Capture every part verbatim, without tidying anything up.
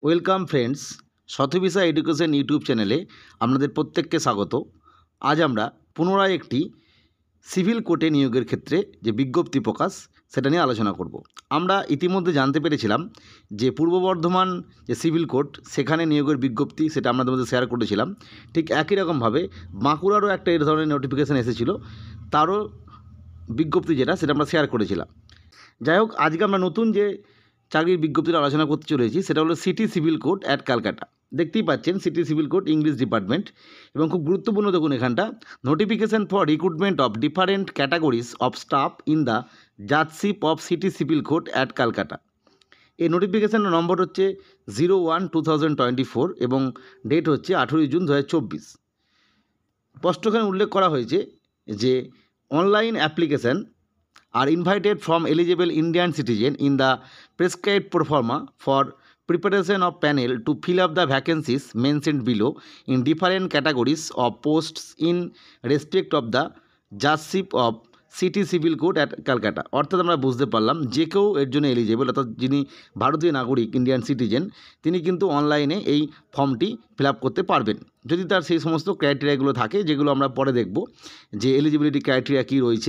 Welcome friends, Shatabhisa education YouTube চ্যানেলে আপনাদের প্রত্যেককে স্বাগত। আজ আমরা পুনরায় একটি সিভিল কোর্টে নিয়োগের ক্ষেত্রে যে বিজ্ঞপ্তি প্রকাশ সেটা নিয়ে আলোচনা করব। আমরা ইতিমধ্যে জানতে পেরেছিলাম যে পূর্ব বর্ধমান যে সিভিল কোর্ট সেখানে নিয়োগের বিজ্ঞপ্তি সেটা আপনাদের মধ্যে শেয়ার করেছিলাম। ঠিক একই রকমভাবে বাঁকুড়ারও একটা এর ধরনের নোটিফিকেশান এসেছিল, তারও বিজ্ঞপ্তি যেটা সেটা আমরা শেয়ার করেছিলাম। যাই হোক, আজকে আমরা নতুন যে চাকরির বিজ্ঞপ্তিটা আলোচনা করতে চলেছি সেটা হলো city civil court at Calcutta. দেখতেই পাচ্ছেন city civil court English department, এবং খুব গুরুত্বপূর্ণ দেখুন এখানটা, notification for recruitment of different categories of staff in the judgeship of city civil court at Calcutta. এই নোটিফিকেশানের নম্বর হচ্ছে zero one two thousand twenty four এবং ডেট হচ্ছে আঠেরোই জুন দু হাজার চব্বিশ। স্পষ্টখানে উল্লেখ করা হয়েছে যে online application are invited from eligible Indian citizen in the prescribed pro forma for preparation of panel to fill up the vacancies mentioned below in different categories of posts in respect of the judgeship of city civil court at Calcutta. অর্থাৎ আমরা বুঝতে পারলাম যে কেউ এর জন্য eligible, অর্থাৎ যিনি ভারতীয় নাগরিক ইন্ডিয়ান সিটিজেন তিনি কিন্তু অনলাইনে এই ফর্মটি ফিল আপ করতে পারবেন, যদি তার সেই সমস্ত ক্রাইটেরিয়াগুলো থাকে যেগুলো আমরা পরে দেখব যে এলিজিবিলিটি ক্রাইটেরিয়া কী রয়েছে।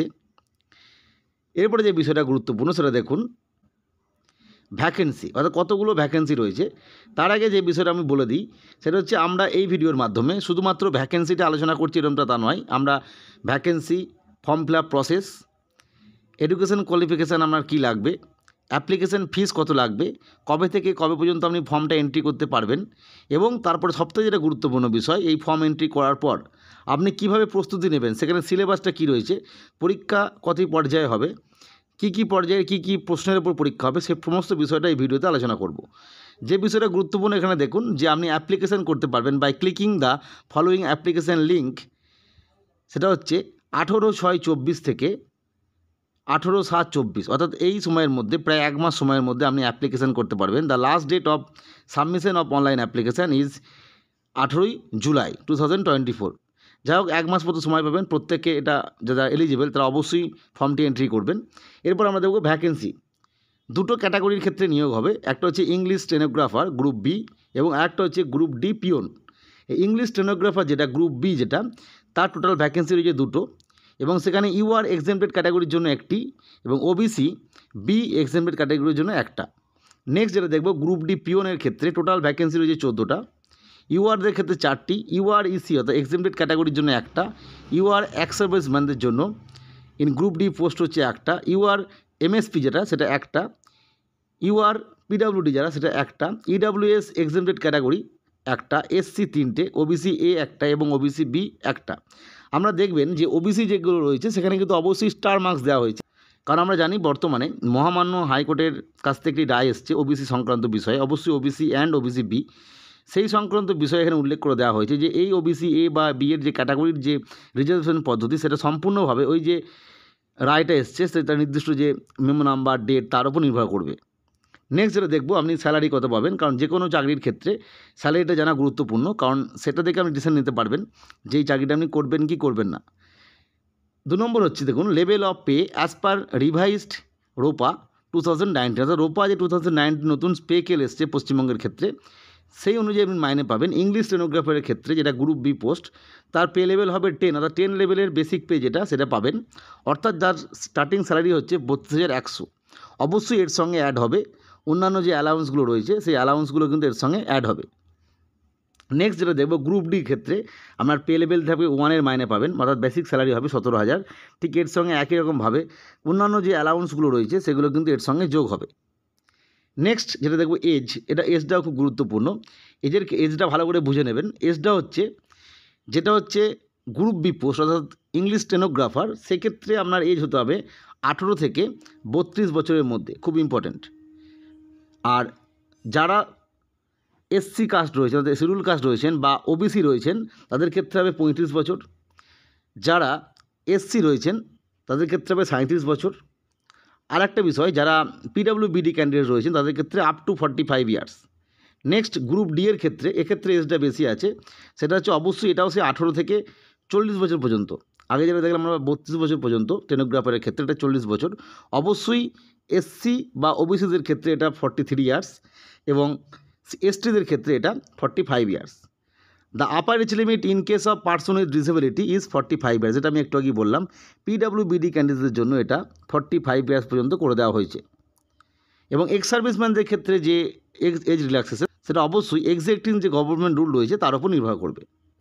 এরপরে যে বিষয়টা গুরুত্বপূর্ণ সেটা দেখুন, ভ্যাকেন্সি, অর্থাৎ কতগুলো ভ্যাকেন্সি রয়েছে। তার আগে যে বিষয়টা আমি বলে দিই সেটা হচ্ছে আমরা এই ভিডিওর মাধ্যমে শুধুমাত্র ভ্যাকেন্সিটা আলোচনা করছি এরকমটা তা নয়, আমরা vacancy, form fill up process, education qualification আপনার কী লাগবে, অ্যাপ্লিকেশন ফিস কত লাগবে, কবে থেকে কবে পর্যন্ত আপনি ফর্মটা এন্ট্রি করতে পারবেন, এবং তারপরে সবথেকে যেটা গুরুত্বপূর্ণ বিষয়, এই ফর্ম এন্ট্রি করার পর আপনি কিভাবে প্রস্তুতি নেবেন, সেখানে সিলেবাসটা কী রয়েছে, পরীক্ষা কত পর্যায়ে হবে, কী কী পর্যায়ে কী কী প্রশ্নের উপর পরীক্ষা হবে, সে সমস্ত বিষয়টা এই ভিডিওতে আলোচনা করব। যে বিষয়টা গুরুত্বপূর্ণ এখানে দেখুন যে আপনি অ্যাপ্লিকেশান করতে পারবেন by clicking the following application link. সেটা হচ্ছে আঠেরো ছয় চব্বিশ থেকে আঠেরো সাত চব্বিশ, অর্থাৎ এই সময়ের মধ্যে প্রায় এক মাস সময়ের মধ্যে আপনি অ্যাপ্লিকেশান করতে পারবেন। The last date of submission of online application is আঠেরোই July two thousand twenty four. যাই হোক, এক মাস মতো সময় পাবেন প্রত্যেকে, এটা যারা এলিজিবল তারা অবশ্যই ফর্মটি এন্ট্রি করবেন। এরপর আমরা দেখব ভ্যাকেন্সি। দুটো ক্যাটাগরির ক্ষেত্রে নিয়োগ হবে, একটা হচ্ছে ইংলিশ স্টেনোগ্রাফার গ্রুপ বি এবং আরেকটা হচ্ছে গ্রুপ ডি পিওন। এই ইংলিশ স্টেনোগ্রাফার যেটা গ্রুপ বি যেটা, তার টোটাল ভ্যাকেন্সি রয়েছে দুটো, এবং সেখানে ইউআর এক্সেমপ্টেড ক্যাটাগরির জন্য একটি এবং ওবিসি বি এক্সেমপ্টেড ক্যাটাগরির জন্য একটা। নেক্সট যেটা দেখব গ্রুপ ডি পিওনের ক্ষেত্রে টোটাল ভ্যাকেন্সি রয়েছে চোদ্দোটা, ইউআরদের ক্ষেত্রে চারটি, ইউআর ইসি অর্থাৎ এক্সেমপ্টেড ক্যাটাগরির জন্য একটা, ইউআর এক্স সার্ভিসম্যানদের জন্য ইন গ্রুপ ডি পোস্ট হচ্ছে একটা, ইউআর এমএসপি যেটা সেটা একটা, ইউআর পিডাব্লিউডি যারা সেটা একটা, ইডাব্লিউএস এক্সেমপ্টেড ক্যাটাগরি একটা, এসসি তিনটে, ওবিসি এ একটা এবং ওবিসি বি একটা। আমরা দেখবেন যে ওবিসি যেগুলো রয়েছে সেখানে কিন্তু অবশ্যই স্টার মার্কস দেওয়া হয়েছে, কারণ আমরা জানি বর্তমানে মহামান্য হাইকোর্টের কাছ থেকে একটি রায় এসছে ওবিসি সংক্রান্ত বিষয়ে, অবশ্যই ওবিসি অ্যান্ড ওবিসি বি সেই সংক্রান্ত বিষয় এখানে উল্লেখ করে দেওয়া হয়েছে যে এই ওবিসি এ বা বি এর যে ক্যাটাগরির যে রিজার্ভেশন পদ্ধতি সেটা সম্পূর্ণভাবে ওই যে রায়টা এসছে সেটা নির্দিষ্ট যে মেমো নাম্বার ডেট তার উপর নির্ভর করবে। নেক্সট যেটা দেখবো আপনি স্যালারি কত পাবেন, কারণ যে কোনো চাকরির ক্ষেত্রে স্যালারিটা জানা গুরুত্বপূর্ণ, কারণ সেটা দেখে আপনি ডিসিশন নিতে পারবেন যে এই চাকরিটা আপনি করবেন কি করবেন না। দু নম্বর হচ্ছে দেখুন level of pay as per revised ROPA two thousand nineteen, অর্থাৎ রোপা যে টু থাউজেন্ড নাইনটিন নতুন পে স্কেল এসছে পশ্চিমবঙ্গের ক্ষেত্রে সেই অনুযায়ী আপনি মাইনে পাবেন। ইংলিশ স্টেনোগ্রাফারের ক্ষেত্রে যেটা গ্রুপ বি পোস্ট তার পে লেভেল হবে টেন, অর্থাৎ টেন লেভেলের বেসিক পে যেটা সেটা পাবেন, অর্থাৎ যার স্টার্টিং স্যালারি হচ্ছে বত্রিশ হাজার একশো। অবশ্যই এর সঙ্গে অ্যাড হবে অন্যান্য যে অ্যালাউন্সগুলো রয়েছে সেই অ্যালাউন্সগুলো কিন্তু এর সঙ্গে অ্যাড হবে। নেক্সট যেটা দেখবো গ্রুপ ডির ক্ষেত্রে আপনার পে লেভেল থাকবে ওয়ানের মাইনে পাবেন, অর্থাৎ বেসিক স্যালারি হবে সতেরো হাজার। ঠিক এর সঙ্গে একই রকমভাবে অন্যান্য যে অ্যালাউন্সগুলো রয়েছে সেগুলো কিন্তু এর সঙ্গে যোগ হবে। নেক্সট যেটা দেখবো এজ, এটা এজটাও খুব গুরুত্বপূর্ণ, এজের এজটা ভালো করে বুঝে নেবেন। এজটা হচ্ছে যেটা হচ্ছে গ্রুপ বি পোস্ট অর্থাৎ ইংলিশ স্টেনোগ্রাফার, সেক্ষেত্রে আপনার এজ হতে হবে আঠেরো থেকে বত্রিশ বছরের মধ্যে, খুব ইম্পর্ট্যান্ট। আর যারা এসসি কাস্ট রয়েছে অর্থাৎ শিডিউল কাস্ট রয়েছেন বা ওবিসি রয়েছেন তাদের ক্ষেত্রে হবে পঁয়ত্রিশ বছর, যারা এসসি রয়েছেন তাদের ক্ষেত্রে হবে সাঁত্রিশ বছর। আর একটা বিষয়, যারা পিডাব্লিউবিডি ক্যান্ডিডেট রয়েছেন তাদের ক্ষেত্রে up to forty five years. Next group D এর ক্ষেত্রে এক্ষেত্রে এজটা বেশি আছে, সেটা হচ্ছে অবশ্যই এটাও সে আঠেরো থেকে চল্লিশ বছর পর্যন্ত। আগে যেটা দেখলাম আমরা বত্রিশ বছর পর্যন্ত স্টেনোগ্রাফারের ক্ষেত্রে, এটা চল্লিশ বছর। অবশ্যই এসসি বা ওবিসিদের ক্ষেত্রে এটা ফর্টি থ্রি ইয়ার্স এবং এসটিদের ক্ষেত্রে এটা forty five years. The upper age limit in case of person with disability is forty five years, যেটা আমি একটু আগেই বললাম। পিডাব্লিউবিডি ক্যান্ডিডেটদের জন্য এটা ফর্টি ফাইভ ইয়ার্স পর্যন্ত করে দেওয়া হয়েছে। এবং এক্স সার্ভিসম্যানদের ক্ষেত্রে যে এজ রিল্যাক্সেশন সেটা অবশ্যই এক্সাক্টিং যে গভর্নমেন্ট রুল রয়েছে তার উপর নির্ভর করবে।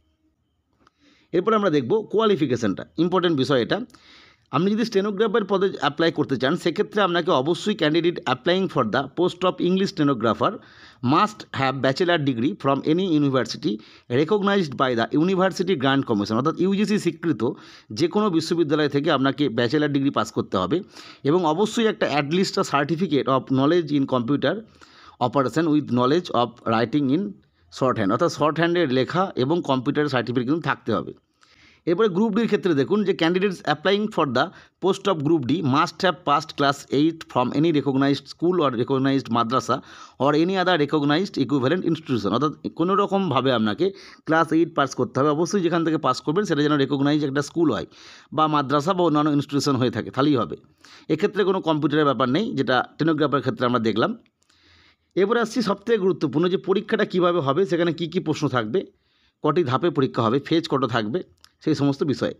এরপর আমরা দেখব কোয়ালিফিকেশানটা, ইম্পর্টেন্ট বিষয় এটা। আপনি যদি স্টেনোগ্রাফার পদে অ্যাপ্লাই করতে চান সেক্ষেত্রে আপনাকে অবশ্যই candidate applying for the post of English stenographer must have bachelor degree from any university recognised by the university grant commission, অর্থাৎ ইউজিসি স্বীকৃত যে কোনো বিশ্ববিদ্যালয় থেকে আপনাকে ব্যাচেলার ডিগ্রি পাস করতে হবে এবং অবশ্যই একটা at least certificate of knowledge in computer operation with knowledge of writing in shorthand, অর্থাৎ শর্ট হ্যান্ডের লেখা এবং কম্পিউটার সার্টিফিকেট কিন্তু থাকতে হবে। এরপরে গ্রুপ ডির ক্ষেত্রে দেখুন যে candidates applying for the post of group D must have passed class eight from any recognised school or recognised madrasa or any other recognised equivalent institution, অর্থাৎ কোনো রকমভাবে আপনাকে ক্লাস এইট পাস করতে হবে। অবশ্যই যেখান থেকে পাস করবেন সেটা যেন রেকগনাইজ একটা স্কুল হয় বা মাদ্রাসা বা অন্যান্য ইনস্টিটিউশন হয়ে থাকে, তাহলেই হবে। এক্ষেত্রে কোনো কম্পিউটারের ব্যাপার নেই, যেটা স্টেনোগ্রাফার ক্ষেত্রে আমরা দেখলাম। এবারে আসছি সবথেকে গুরুত্বপূর্ণ যে পরীক্ষাটা কীভাবে হবে, সেখানে কী কী প্রশ্ন থাকবে, কটি ধাপে পরীক্ষা হবে, ফেজ কত থাকবে, সেই সমস্ত বিষয়।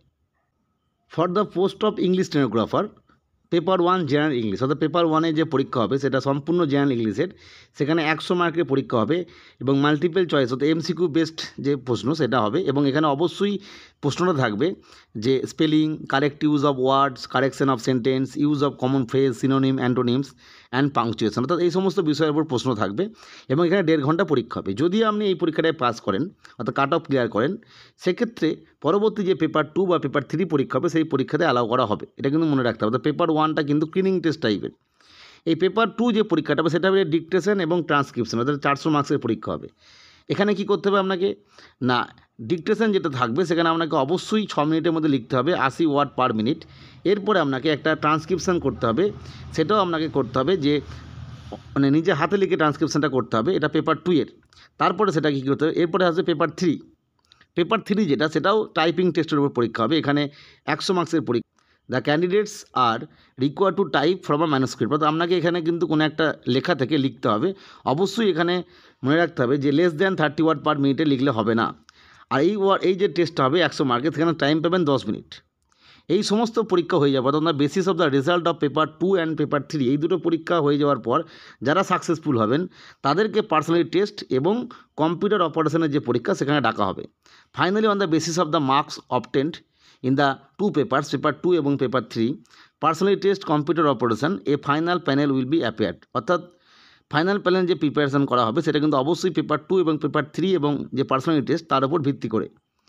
For the post of English stenographer paper one general English, অর্থাৎ পেপার ওয়ানে যে পরীক্ষা হবে সেটা সম্পূর্ণ জেনারেল ইংলিশের, সেখানে একশো মার্কের পরীক্ষা হবে এবং মাল্টিপল চয়েস অর্থাৎ এমসিকিউ বেসড যে প্রশ্ন সেটা হবে। এবং এখানে অবশ্যই প্রশ্নটা থাকবে যে spelling, correct use of words, correction of sentence, use of common phrase, synonym, antonyms and punctuation, অর্থাৎ এই সমস্ত বিষয়ের উপর প্রশ্ন থাকবে এবং এখানে দেড় ঘন্টা পরীক্ষা হবে। যদি আপনি এই পরীক্ষাটায় পাস করেন অর্থাৎ কাট অফ ক্লিয়ার করেন সেক্ষেত্রে পরবর্তী যে পেপার টু বা পেপার থ্রি পরীক্ষা হবে সেই পরীক্ষাতে অ্যালাউ করা হবে, এটা কিন্তু মনে রাখতে হবে। অর্থাৎ পেপার ওয়ানটা কিন্তু ক্লিনিং টেস্ট টাইপের, এই পেপার টু যে পরীক্ষাটা হবে সেটা হবে ডিকটেশন এবং ট্রান্সক্রিপশন, অর্থাৎ চারশো মার্কসের পরীক্ষা হবে। এখানে কি করতে হবে আপনাকে না, ডিকটেশন যেটা থাকবে সেখানে আপনাকে অবশ্যই ছ মিনিটের মধ্যে লিখতে হবে, আশি ওয়ার্ড পার মিনিট। এরপরে আপনাকে একটা ট্রান্সক্রিপশন করতে হবে, সেটাও আপনাকে করতে হবে যে মানে নিজে হাতে লিখে ট্রান্সক্রিপশনটা করতে হবে, এটা পেপার টু এর। তারপরে সেটা কী করতে হবে, এরপরে আসবে পেপার থ্রি। পেপার থ্রি যেটা সেটাও টাইপিং টেস্টের উপর পরীক্ষা হবে, এখানে একশো মার্কসের পরীক্ষা। The candidates are require to type from a manuscript, অর্থাৎ আপনাকে এখানে কিন্তু কোনো একটা লেখা থেকে লিখতে হবে। অবশ্যই এখানে মনে রাখতে হবে যে less than thirty word per মিনিটে লিখলে হবে না। আর এই ওয়ার্ড এই যে টেস্টটা হবে একশো মার্কের, সেখানে টাইম পাবেন দশ মিনিট। এই সমস্ত পরীক্ষা হয়ে যাবে, অর্থাৎ basis of the result of paper two and paper three এই দুটো পরীক্ষা হয়ে যাওয়ার পর যারা সাকসেসফুল হবেন তাদেরকে পার্সোনালি টেস্ট এবং কম্পিউটার অপারেশনের যে পরীক্ষা সেখানে ডাকা হবে। Finally on the basis of the marks obtained in the two papers paper two এবং paper three personally test computer operation a final panel will be appeared, অর্থাৎ ফাইনাল প্যানেল যে প্রিপারেশন করা হবে সেটা কিন্তু অবশ্যই পেপার টু এবং paper three এবং যে পার্সোনালি টেস্ট তার উপর ভিত্তি করে।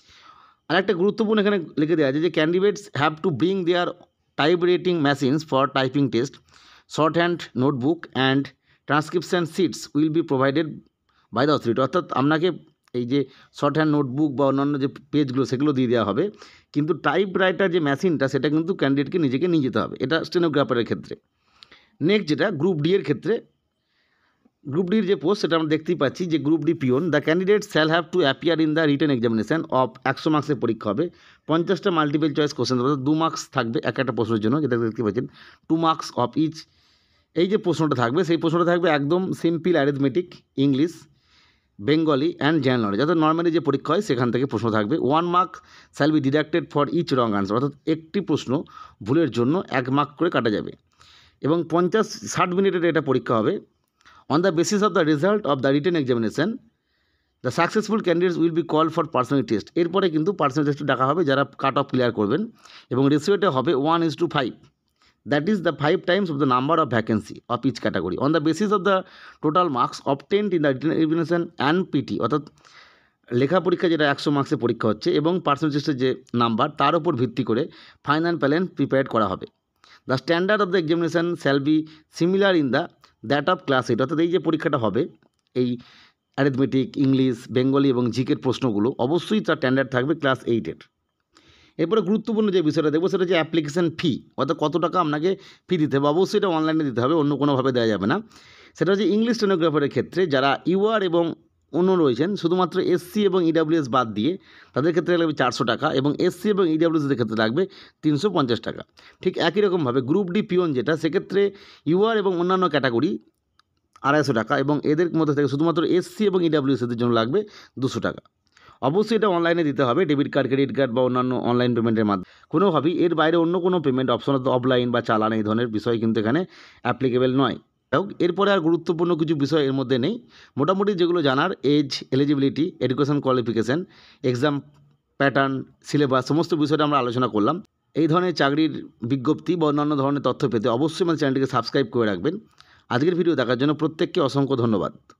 আর একটা গুরুত্বপূর্ণ এখানে লিখে দেওয়া আছে যে candidates have to bring their typewriting machines for typing test, shorthand notebook and transcription sheets will be provided by the authority, অর্থাৎ আপনাকে এই যে শর্ট হ্যান্ড নোটবুক বা অন্যান্য যে পেজগুলো সেগুলো দিয়ে দেওয়া হবে, কিন্তু টাইপ রাইটার যে মেশিনটা সেটা কিন্তু ক্যান্ডিডেটকে নিজেকে নিয়ে যেতে হবে, এটা স্টেনোগ্রাফারের ক্ষেত্রে। নেক্সট যেটা গ্রুপ ডি এর ক্ষেত্রে, গ্রুপ ডির যে পোস্ট সেটা আমরা দেখতেই পাচ্ছি যে group D peon, the candidate shall have to appear in the written examination of একশো মার্কসের পরীক্ষা হবে, পঞ্চাশটা মাল্টিপল চয়েস কোশ্চেন, অর্থাৎ দু মার্কস থাকবে এক একটা প্রশ্নের জন্য, যেটা দেখতে পাচ্ছেন টু মার্কস অফ ইচ। এই যে প্রশ্নটা থাকবে সেই প্রশ্নটা থাকবে একদম simple arithmetic, English, Bengali and general knowledge, অর্থাৎ নর্মালি যে পরীক্ষা হয় সেখান থেকে প্রশ্ন থাকবে। One mark shall be deducted for each wrong answer, অর্থাৎ একটি প্রশ্ন ভুলের জন্য এক মার্ক করে কাটা যাবে এবং পঞ্চাশ ষাট মিনিটের এটা পরীক্ষা হবে। On the basis of the result of the written examination, the successful candidates will be called for personal test. এরপরে কিন্তু পার্সোনাল টেস্ট ডাকা হবে যারা কাট অফ ক্লিয়ার করবেন এবং রেশিওটা হবে one is to five, that is the five times of the number of vacancy of each category on the basis of the total marks obtained in the written examination and PT, অর্থাৎ লেখা পরীক্ষা যেটা একশো মার্কসের পরীক্ষা হচ্ছে এবং personal টেস্টের যে নাম্বার তার উপর ভিত্তি করে ফাইনাল প্যানেল প্রিপেয়ার করা হবে। The standard of the examination shall be similar in the that of class eight, অর্থাৎ এই যে পরীক্ষাটা হবে এই অ্যারিথমেটিক, ইংলিশ, বেঙ্গলি এবং জিকের প্রশ্নগুলো অবশ্যই তার স্ট্যান্ডার্ড থাকবে ক্লাস এইটের। এরপরে গুরুত্বপূর্ণ যে বিষয়টা দেখবো সেটা হচ্ছে অ্যাপ্লিকেশন ফি, অর্থাৎ কত টাকা আপনাকে ফি দিতে হবে, অবশ্যই এটা অনলাইনে দিতে হবে, অন্য কোনোভাবে দেওয়া যাবে না। সেটা হচ্ছে ইংলিশ স্টেনোগ্রাফারের ক্ষেত্রে যারা ইউআর এবং অন্য রয়েছেন শুধুমাত্র এসসি এবং ইডাব্লিউএস বাদ দিয়ে তাদের ক্ষেত্রে লাগবে চারশো টাকা এবং এসসি এবং ইডাব্লিউএসের ক্ষেত্রে লাগবে তিনশো পঞ্চাশ টাকা। ঠিক একই রকমভাবে গ্রুপ ডি পিওন যেটা সেক্ষেত্রে ইউআর এবং অন্যান্য ক্যাটাগরি আড়াইশো টাকা, এবং এদের মধ্যে থেকে শুধুমাত্র এসসি এবং ইডাব্লিউএসদের জন্য লাগবে দুশো টাকা। অবশ্যই এটা অনলাইনে দিতে হবে, ডেবিট কার্ড, ক্রেডিট কার্ড বা অন্যান্য অনলাইন পেমেন্টের মাধ্যমে। কোনোভাবেই এর বাইরে অন্য কোনো পেমেন্ট অপশন অফলাইন বা চালান এই ধরনের বিষয় কিন্তু এখানে অ্যাপ্লিকেবল নয়। হোক, এরপরে আর গুরুত্বপূর্ণ কিছু বিষয় এর মধ্যে নেই। মোটামুটি যেগুলো জানার, age, eligibility, education qualification, exam pattern, syllabus, সমস্ত বিষয়টা আমরা আলোচনা করলাম। এই ধরনের চাকরির বিজ্ঞপ্তি বা অন্যান্য ধরনের তথ্য পেতে অবশ্যই আমাদের চ্যানেলটিকে সাবস্ক্রাইব করে রাখবেন। আজকের ভিডিও দেখার জন্য প্রত্যেককে অসংখ্য ধন্যবাদ।